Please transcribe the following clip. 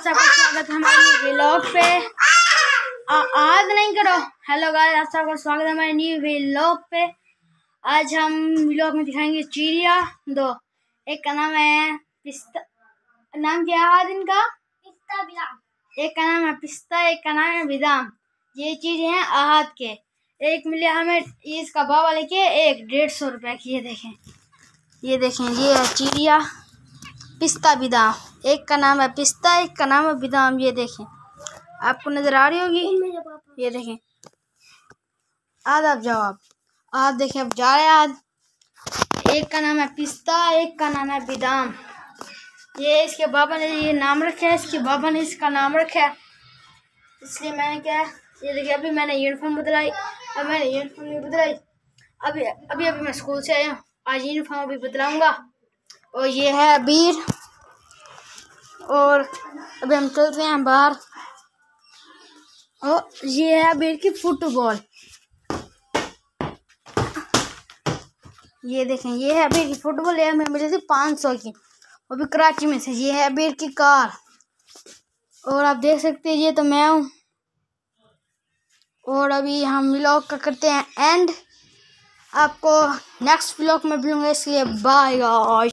सबका स्वागत है हमारे व्लॉग पे। आज नहीं करो। हेलो गाइस, आप सबका स्वागत है हमारे न्यू व्लॉग पे। आज हम व्लॉग में दिखाएंगे चिड़िया दो। एक का नाम है पिस्ता, नाम क्या है आज इनका? पिस्ता बिदाम। एक का नाम है पिस्ता, एक का नाम है बिदाम। ये चीज हैं आहत के। एक मिले हमें इसका बाबा लेके 150 रुपए की। ये देखें, ये है चिड़िया पिस्ता बिदाम। एक का नाम है पिस्ता, एक का नाम है बिदाम। ये देखें, आपको नजर आ रही होगी। ये देखें, आज आप जाओ, आप देखें, अब जा रहे हैं आज। एक का नाम है पिस्ता, एक का नाम है बिदाम। ये इसके बाबा ने ये नाम रखा है, इसके बाबा ने इसका नाम रखा है, इसलिए मैंने क्या, ये देखिए, अभी मैंने यूनिफॉर्म बदलाई। अब मैंने यूनिफॉर्म नहीं बदलाई, अभी मैं स्कूल से आया हूँ। आज यूनिफॉर्म अभी बदलाऊंगा। और ये है अबीर, और अभी हम चलते हैं बाहर। और ये है अबीर की फुटबॉल। ये देखें, ये है अबीर की फुटबॉल। ये हमें मिली थी 500 की, वो भी कराची में से। ये है अबीर की कार, और आप देख सकते हैं, ये तो मैं हूँ। और अभी हम व्लॉग का करते हैं एंड। आपको नेक्स्ट व्लॉग में मिलूंगा, इसलिए बाय गाइस।